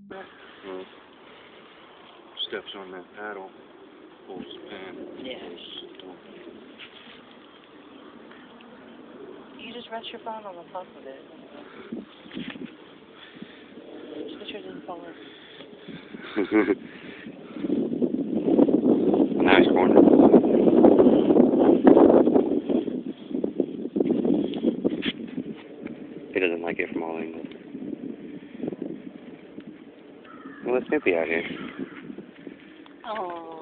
Well, steps on that paddle, pulls the pin. Yes. You just rest your phone on the top of it. Just make sure it doesn't fall in. Nice corner. He doesn't like it from all angles. Well, it's Snoopy out here. Oh.